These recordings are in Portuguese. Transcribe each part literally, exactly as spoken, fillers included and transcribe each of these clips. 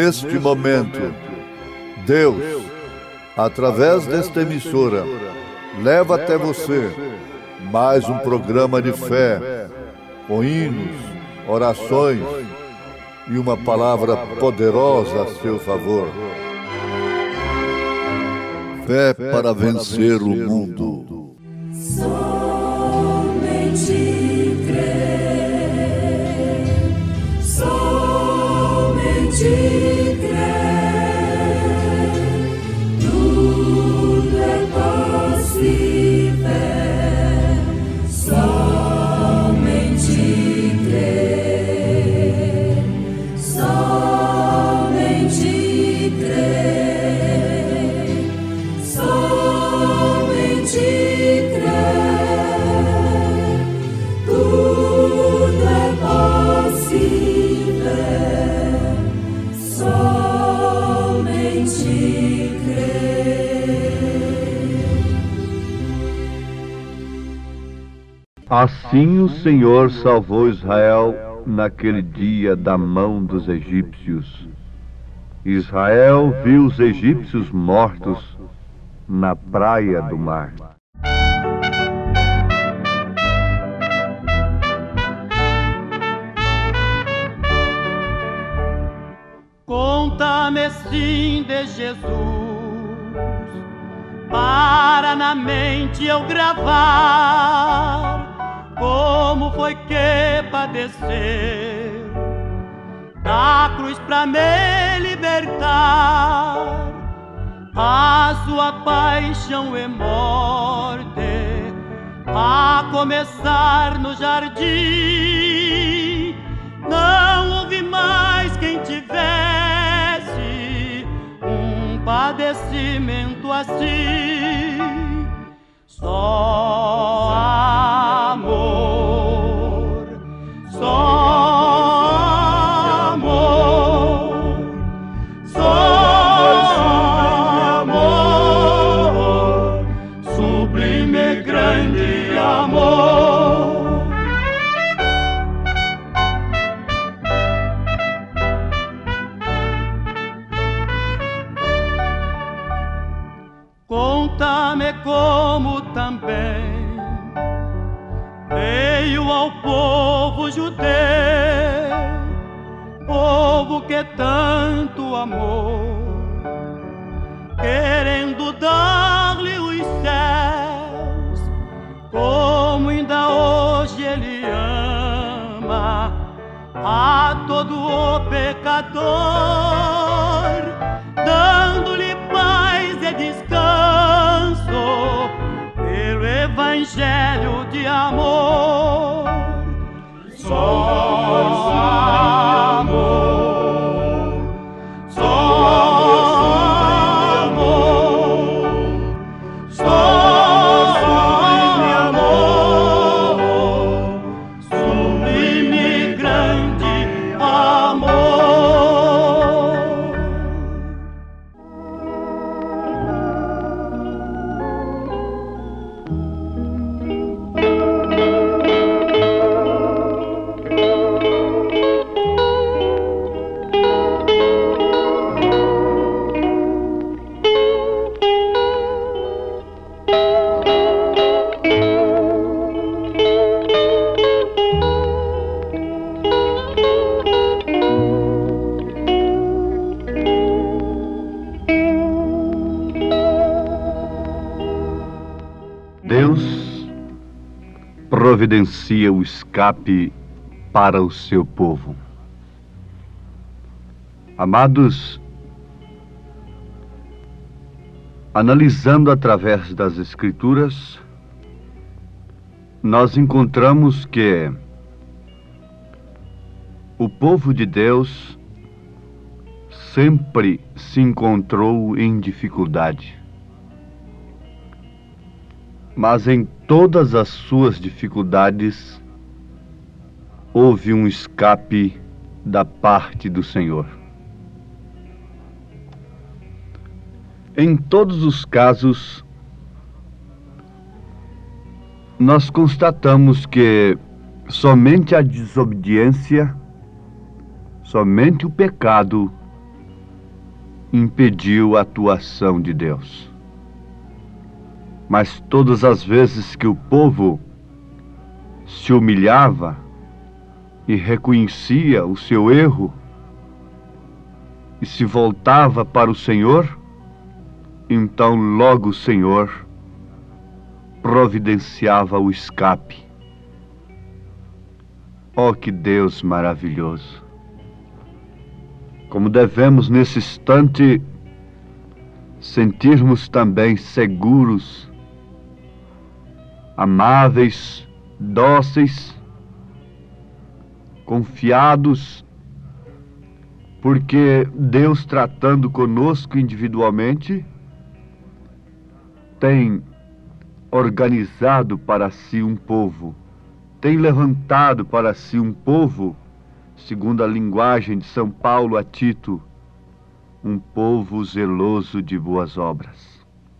neste momento, Deus, através desta emissora, leva até você mais um programa de fé, com hinos, orações e uma palavra poderosa a seu favor. Fé para vencer o mundo. Somente crer, somente crer, tudo é possível. Somente crer, somente crer, somente crer, tudo é possível. Somente crer. Assim o Senhor salvou Israel naquele dia da mão dos egípcios. Israel viu os egípcios mortos na praia do mar. Conta-me sim de Jesus, para na mente eu gravar como foi que padeceu da cruz pra me libertar. A sua paixão e morte, a começar no jardim, não houve mais quem tivesse um padecimento assim. Só amor, só amor, só amor, sublime grande amor. Conta-me como também veio ao povo judeu, povo que tanto amou, querendo dar-lhe os céus, como ainda hoje ele ama a todo o pecador, dando-lhe paz e descanso pelo evangelho de amor. Só amor, só amor, só amor, sublime grande amor. Deus providencia o escape para o seu povo. Amados, analisando através das Escrituras, nós encontramos que o povo de Deus sempre se encontrou em dificuldade. Mas em todas as suas dificuldades, houve um escape da parte do Senhor. Em todos os casos, nós constatamos que somente a desobediência, somente o pecado impediu a atuação de Deus. Mas todas as vezes que o povo se humilhava e reconhecia o seu erro e se voltava para o Senhor, então logo o Senhor providenciava o escape. Oh, que Deus maravilhoso! Como devemos nesse instante sentirmos também seguros, amáveis, dóceis, confiados, porque Deus, tratando conosco individualmente, tem organizado para si um povo, tem levantado para si um povo, segundo a linguagem de São Paulo a Tito, um povo zeloso de boas obras.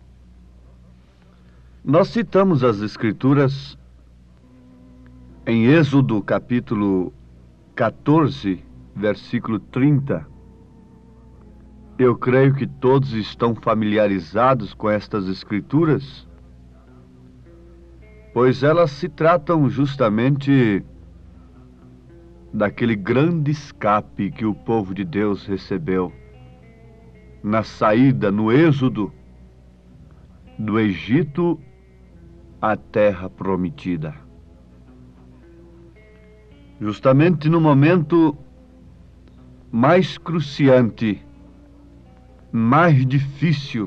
Nós citamos as Escrituras em Êxodo capítulo quatorze, versículo trinta. Eu creio que todos estão familiarizados com estas Escrituras, pois elas se tratam justamente daquele grande escape que o povo de Deus recebeu na saída, no êxodo do Egito à terra prometida. Justamente no momento mais cruciante, mais difícil,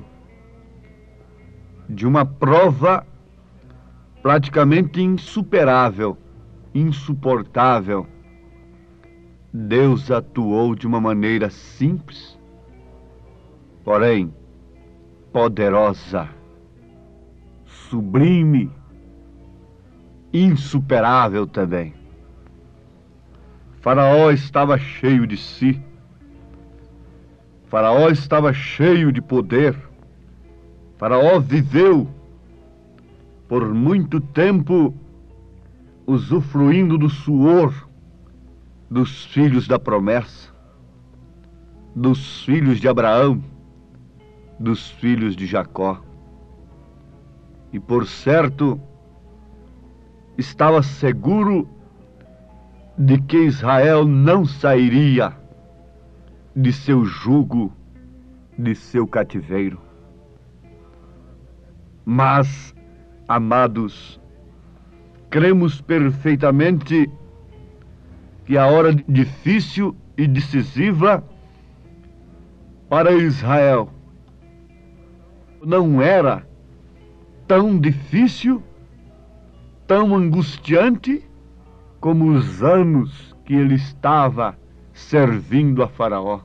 de uma prova praticamente insuperável, insuportável, Deus atuou de uma maneira simples, porém poderosa, sublime, insuperável também. Faraó estava cheio de si, Faraó estava cheio de poder, Faraó viveu por muito tempo usufruindo do suor dos filhos da promessa, dos filhos de Abraão, dos filhos de Jacó. E por certo, estava seguro de que Israel não sairia de seu jugo, de seu cativeiro. Mas, amados, cremos perfeitamente que a hora difícil e decisiva para Israel não era tão difícil, tão angustiante como os anos que ele estava servindo a Faraó.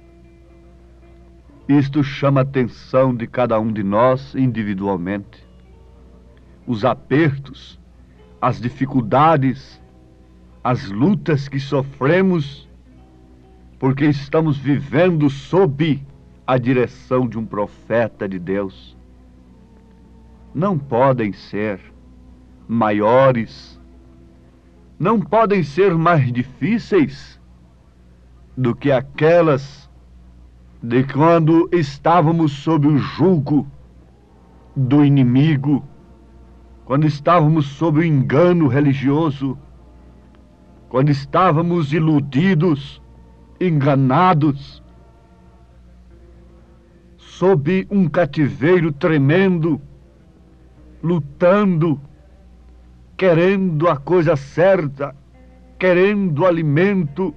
Isto chama a atenção de cada um de nós individualmente. Os apertos, as dificuldades, as lutas que sofremos, porque estamos vivendo sob a direção de um profeta de Deus, não podem ser maiores, não podem ser mais difíceis do que aquelas de quando estávamos sob o jugo do inimigo, quando estávamos sob o engano religioso, quando estávamos iludidos, enganados, sob um cativeiro tremendo, lutando, querendo a coisa certa, querendo alimento,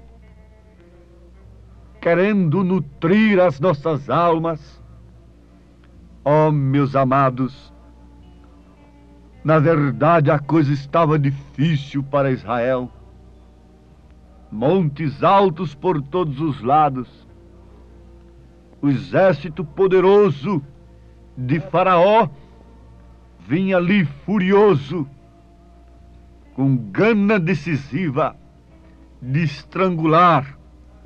querendo nutrir as nossas almas. Oh, meus amados, na verdade a coisa estava difícil para Israel. Montes altos por todos os lados, o exército poderoso de Faraó vinha ali furioso, com gana decisiva de estrangular,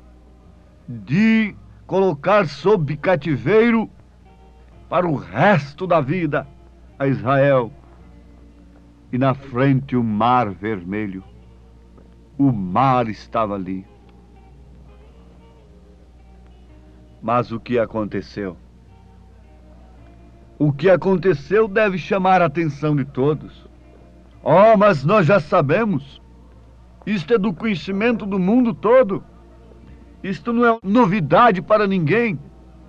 de colocar sob cativeiro para o resto da vida a Israel. E na frente o Mar Vermelho. O mar estava ali. Mas o que aconteceu? O que aconteceu deve chamar a atenção de todos. Oh, mas nós já sabemos. Isto é do conhecimento do mundo todo. Isto não é novidade para ninguém.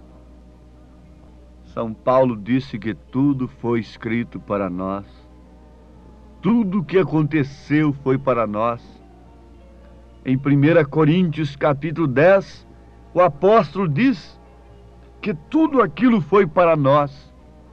São Paulo disse que tudo foi escrito para nós. Tudo o que aconteceu foi para nós. Em primeira Coríntios capítulo dez, o apóstolo diz que tudo aquilo foi para nós.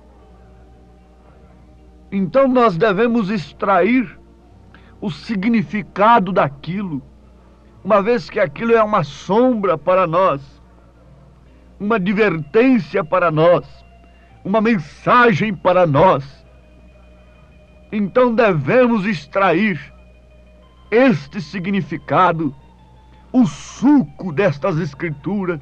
Então nós devemos extrair o significado daquilo, uma vez que aquilo é uma sombra para nós, uma advertência para nós, uma mensagem para nós. Então devemos extrair este significado, o suco destas escrituras.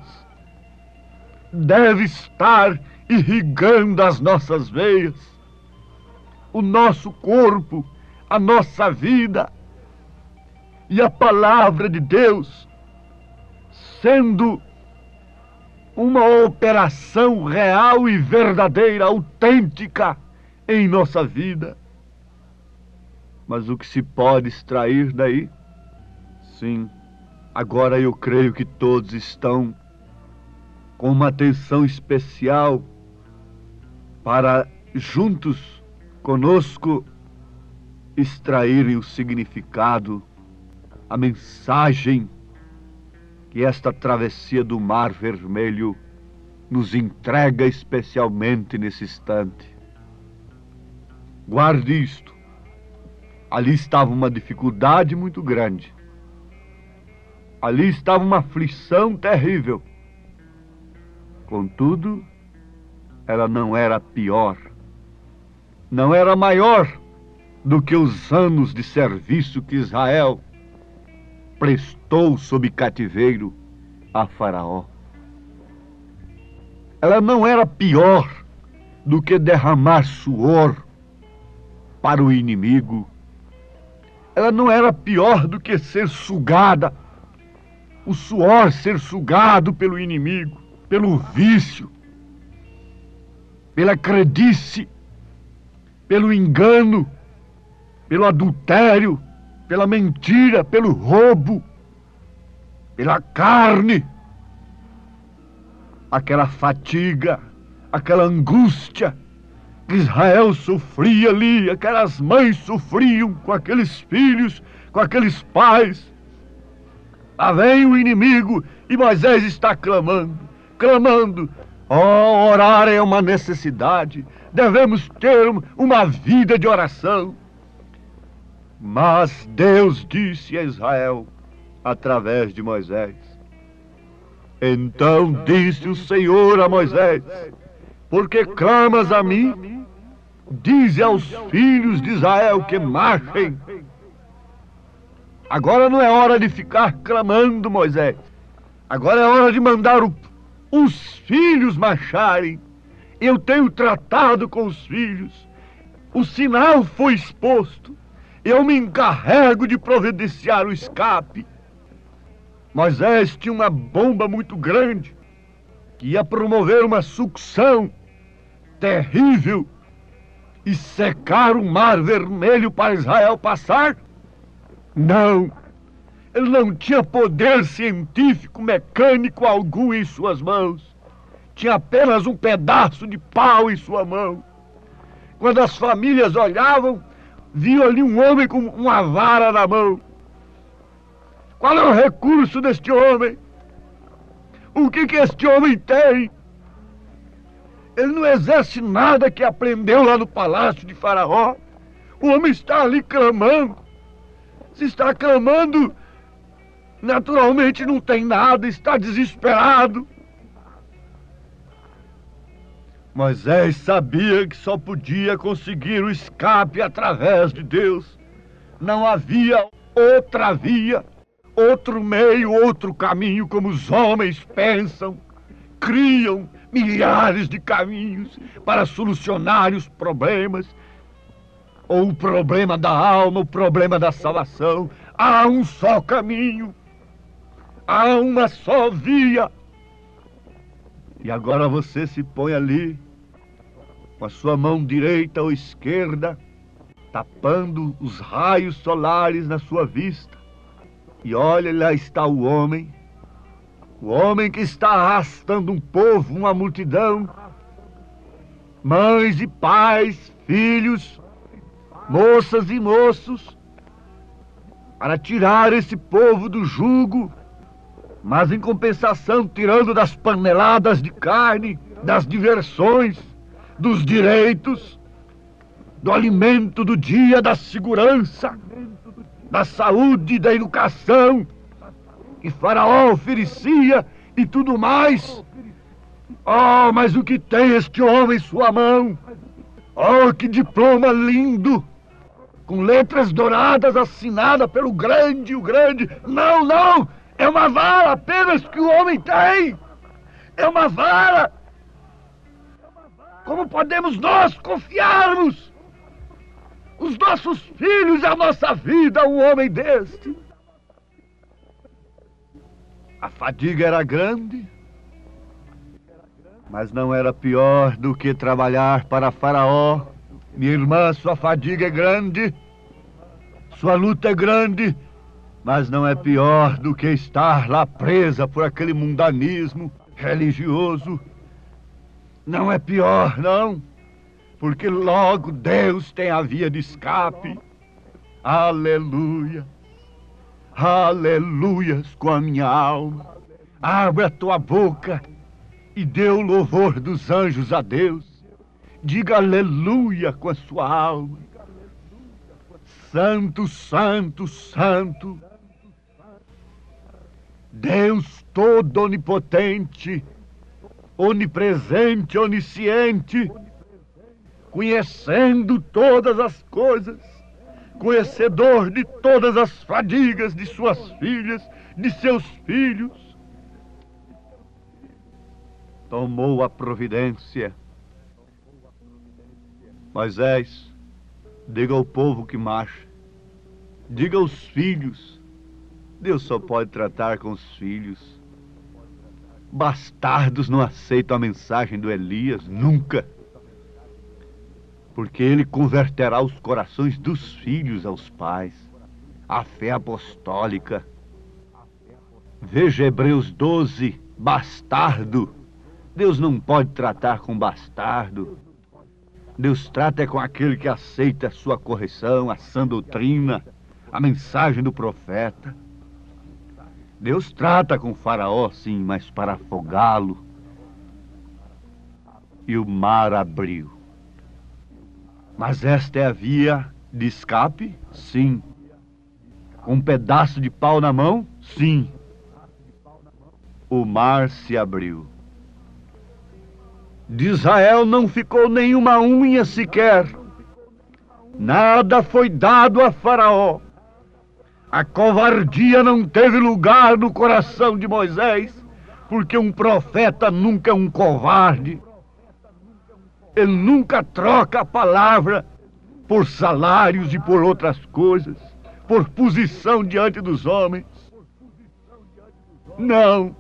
Deve estar irrigando as nossas veias, o nosso corpo, a nossa vida, e a palavra de Deus sendo uma operação real e verdadeira, autêntica em nossa vida. Mas o que se pode extrair daí? Sim, agora eu creio que todos estão com uma atenção especial para, juntos conosco, extraírem o significado, a mensagem que esta travessia do Mar Vermelho nos entrega especialmente nesse instante. Guarde isto. Ali estava uma dificuldade muito grande. Ali estava uma aflição terrível. Contudo, ela não era pior, não era maior do que os anos de serviço que Israel prestou sob cativeiro a Faraó. Ela não era pior do que derramar suor para o inimigo. Ela não era pior do que ser sugada, o suor ser sugado pelo inimigo, pelo vício, pela credice, pelo engano, pelo adultério, pela mentira, pelo roubo, pela carne. Aquela fatiga, aquela angústia que Israel sofria ali, aquelas mães sofriam com aqueles filhos, com aqueles pais. Lá vem o inimigo e Moisés está clamando, clamando. Oh, orar é uma necessidade, devemos ter uma vida de oração. Mas Deus disse a Israel, através de Moisés: então disse o Senhor a Moisés: porque clamas a mim, dize aos filhos de Israel que marchem. Agora não é hora de ficar clamando, Moisés. Agora é hora de mandar o, os filhos marcharem. Eu tenho tratado com os filhos. O sinal foi exposto. Eu me encarrego de providenciar o escape. Moisés tinha uma bomba muito grande que ia promover uma sucção terrível e secar o Mar Vermelho para Israel passar? Não, ele não tinha poder científico, mecânico algum em suas mãos. Tinha apenas um pedaço de pau em sua mão. Quando as famílias olhavam, viam ali um homem com uma vara na mão. Qual é o recurso deste homem? O que que este homem tem? Ele não exerce nada que aprendeu lá no palácio de Faraó. O homem está ali clamando. Se está clamando, naturalmente não tem nada, está desesperado. Moisés sabia que só podia conseguir o escape através de Deus. Não havia outra via, outro meio, outro caminho, como os homens pensam, criam milhares de caminhos para solucionar os problemas, ou o problema da alma, o problema da salvação. Há um só caminho, há uma só via. E agora você se põe ali, com a sua mão direita ou esquerda, tapando os raios solares na sua vista. E olha, lá está o homem, o homem que está arrastando um povo, uma multidão, mães e pais, filhos, moças e moços, para tirar esse povo do jugo, mas em compensação tirando das paneladas de carne, das diversões, dos direitos, do alimento do dia, da segurança, da saúde, da educação que Faraó oferecia e tudo mais. Oh, mas o que tem este homem em sua mão? Oh, que diploma lindo! Com letras douradas assinada pelo grande, o grande. Não, não! É uma vara apenas que o homem tem! É uma vara! Como podemos nós confiarmos os nossos filhos e a nossa vida a um homem deste? A fadiga era grande, mas não era pior do que trabalhar para Faraó. Minha irmã, sua fadiga é grande, sua luta é grande, mas não é pior do que estar lá presa por aquele mundanismo religioso. Não é pior, não, porque logo Deus tem a via de escape. Aleluia, aleluias com a minha alma. Abra a tua boca e dê o louvor dos anjos a Deus. Diga aleluia com a sua alma. Santo, santo, santo, Deus todo onipotente, onipresente, onisciente, conhecendo todas as coisas, conhecedor de todas as fadigas de suas filhas, de seus filhos, tomou a providência. Moisés, diga ao povo que marcha, diga aos filhos. Deus só pode tratar com os filhos. Bastardos não aceitam a mensagem do Elias, nunca. Porque ele converterá os corações dos filhos aos pais. A fé apostólica. Veja Hebreus doze, bastardo. Deus não pode tratar com bastardo. Deus trata com aquele que aceita a sua correção, a sã doutrina, a mensagem do profeta. Deus trata com Faraó, sim, mas para afogá-lo. E o mar abriu. Mas esta é a via de escape? Sim. Com um pedaço de pau na mão? Sim. O mar se abriu. De Israel não ficou nenhuma unha sequer. Nada foi dado a Faraó. A covardia não teve lugar no coração de Moisés, porque um profeta nunca é um covarde. Ele nunca troca a palavra por salários e por outras coisas, por posição diante dos homens. Não.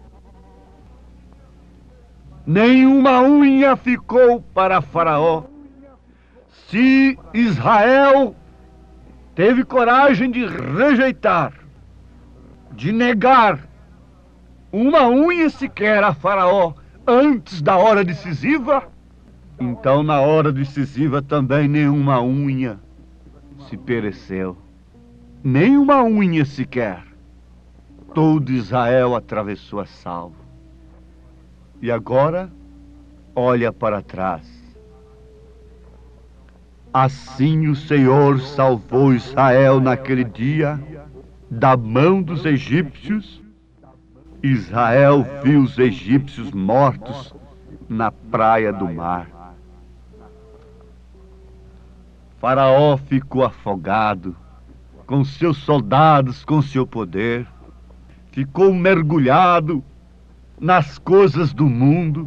Nenhuma unha ficou para Faraó. Se Israel teve coragem de rejeitar, de negar uma unha sequer a Faraó antes da hora decisiva, então na hora decisiva também nenhuma unha se pereceu. Nenhuma unha sequer. Todo Israel atravessou a salvo. E agora, olha para trás. Assim o Senhor salvou Israel naquele dia da mão dos egípcios. Israel viu os egípcios mortos na praia do mar. Faraó ficou afogado, com seus soldados, com seu poder. Ficou mergulhado nas coisas do mundo.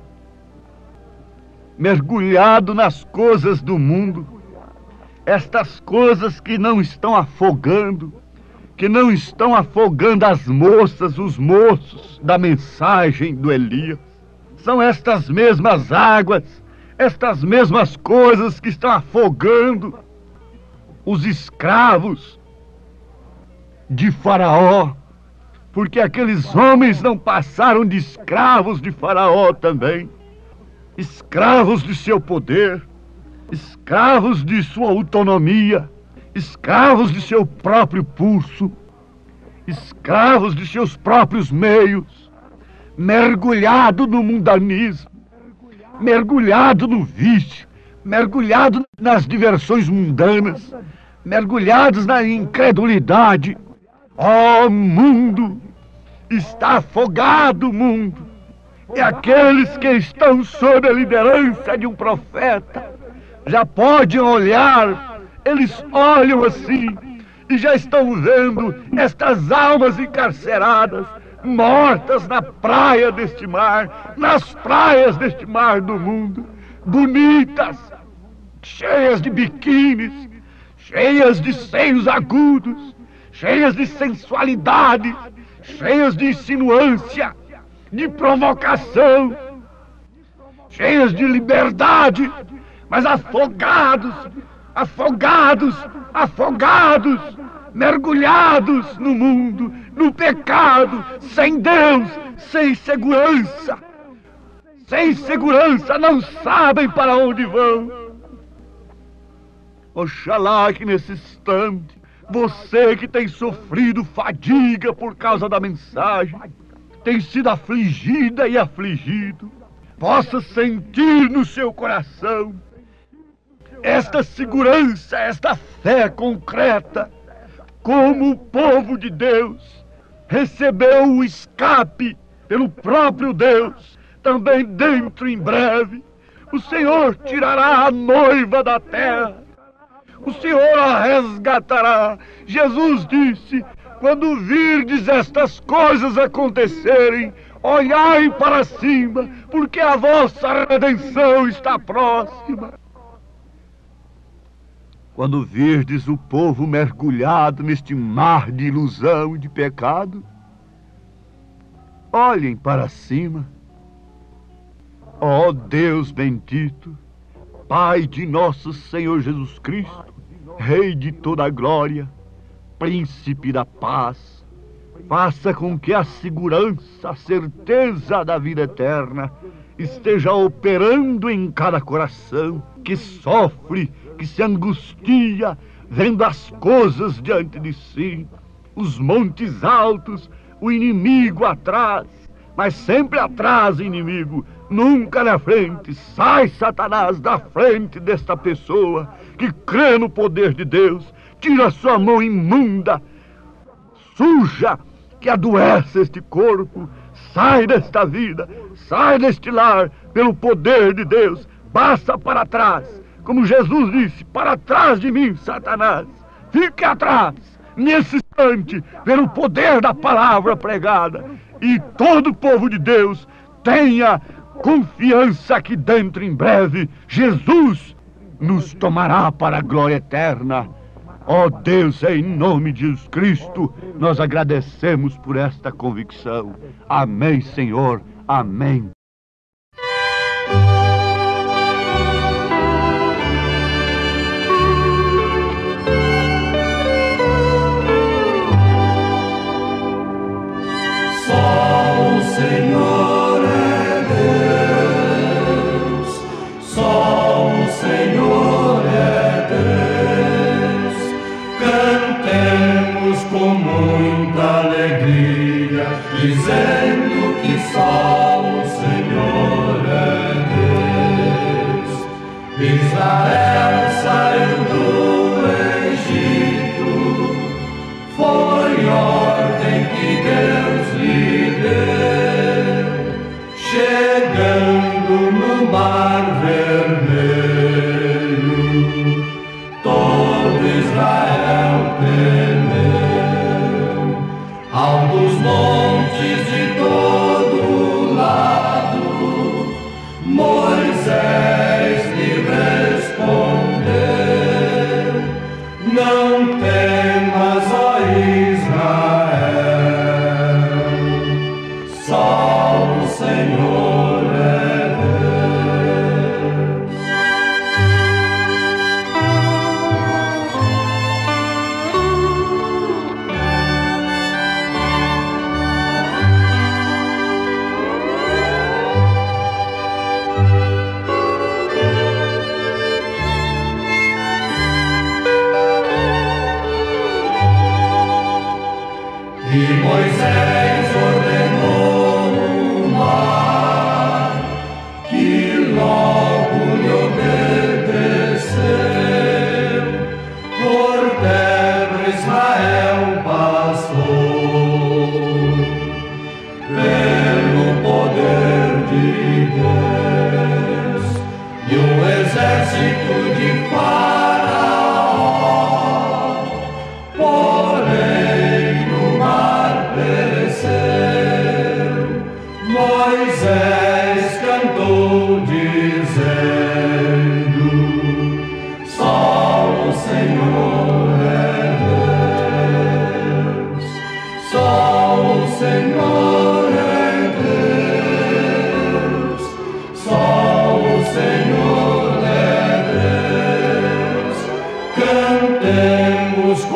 Mergulhado nas coisas do mundo. Estas coisas que não estão afogando, que não estão afogando as moças, os moços da mensagem do Elias. São estas mesmas águas, estas mesmas coisas que estão afogando os escravos de Faraó, porque aqueles homens não passaram de escravos de Faraó também, escravos de seu poder, escravos de sua autonomia, escravos de seu próprio pulso, escravos de seus próprios meios, mergulhado no mundanismo, mergulhado no vício, mergulhado nas diversões mundanas, mergulhados na incredulidade. Ó mundo, está afogado o mundo, e aqueles que estão sob a liderança de um profeta já podem olhar, eles olham assim e já estão vendo estas almas encarceradas, mortas na praia deste mar, nas praias deste mar do mundo, bonitas, cheias de biquínis, cheias de seios agudos, cheias de sensualidade, cheias de insinuância, de provocação, cheias de liberdade, mas afogados, afogados, afogados, mergulhados no mundo, no pecado, sem Deus, sem segurança, sem segurança, não sabem para onde vão. Oxalá que nesse instante, você que tem sofrido fadiga por causa da mensagem, tem sido afligida e afligido, possa sentir no seu coração esta segurança, esta fé concreta, como o povo de Deus recebeu o escape pelo próprio Deus. Também dentro em breve o Senhor tirará a noiva da terra, o Senhor a resgatará. Jesus disse: quando virdes estas coisas acontecerem, olhai para cima, porque a vossa redenção está próxima. Quando virdes o povo mergulhado neste mar de ilusão e de pecado, olhem para cima. Ó Deus bendito, Pai de nosso Senhor Jesus Cristo, Rei de toda a glória, Príncipe da paz, faça com que a segurança, a certeza da vida eterna esteja operando em cada coração que sofre, que se angustia, vendo as coisas diante de si, os montes altos, o inimigo atrás, mas sempre atrás, inimigo, nunca na frente. Sai, Satanás, da frente desta pessoa que crê no poder de Deus. Tira sua mão imunda, suja, que adoece este corpo. Sai desta vida, sai deste lar, pelo poder de Deus. Passa para trás, como Jesus disse: para trás de mim, Satanás. Fique atrás, nesse instante, pelo poder da palavra pregada. E todo o povo de Deus tenha confiança que dentro em breve Jesus nos tomará para a glória eterna. Ó Deus, em nome de Jesus Cristo, nós agradecemos por esta convicção. Amém, Senhor. Amém. Só o Senhor é Deus, só o Senhor é Deus. Cantemos com muita alegria, dizendo que só o Senhor é Deus. Israel saiu do Egito, foi ordem que Deus lhe deu, chegando no Mar Vermelho, todo Israel temeu. Altos montes de todo lado, Moisés lhe respondeu: não temas, ó Israel, só o Senhor é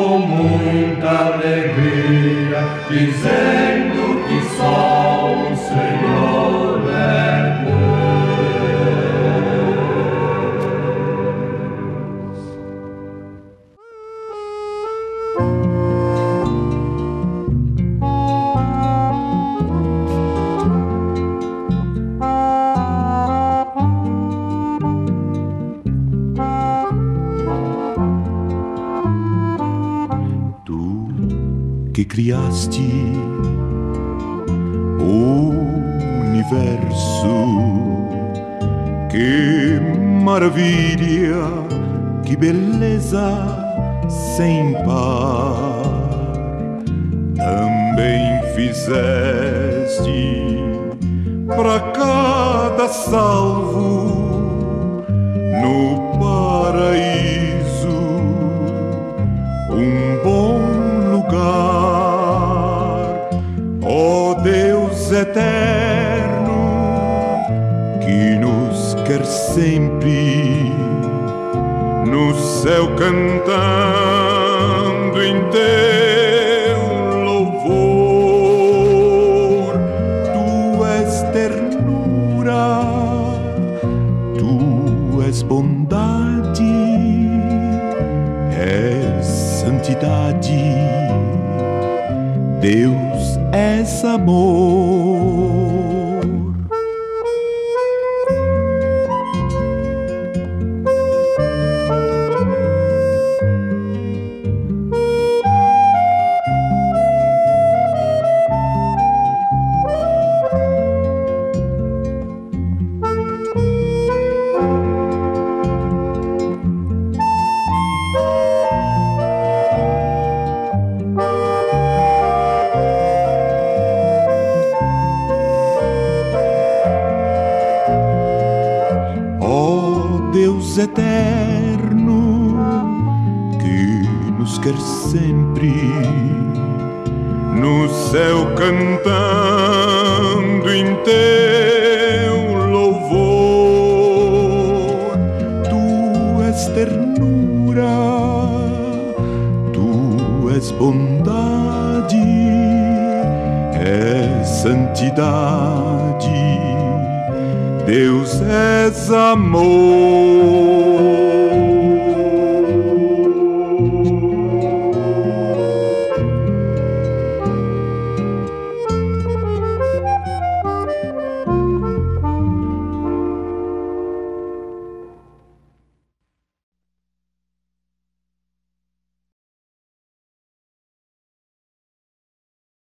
com muita alegria, dizendo que só o Senhor é que criaste o universo, que maravilha, que beleza sem par. Também fizeste para cada salvo no paraíso um bom lugar. Ó Deus eterno, que nos quer sempre no céu cantando em teu louvor. Tu és ternura, tu és bondade, és santidade, Deus és amor. Deus eterno, que nos quer sempre no céu cantando em teu louvor. Tu és ternura, tu és bondade, és santidade, Deus és amor.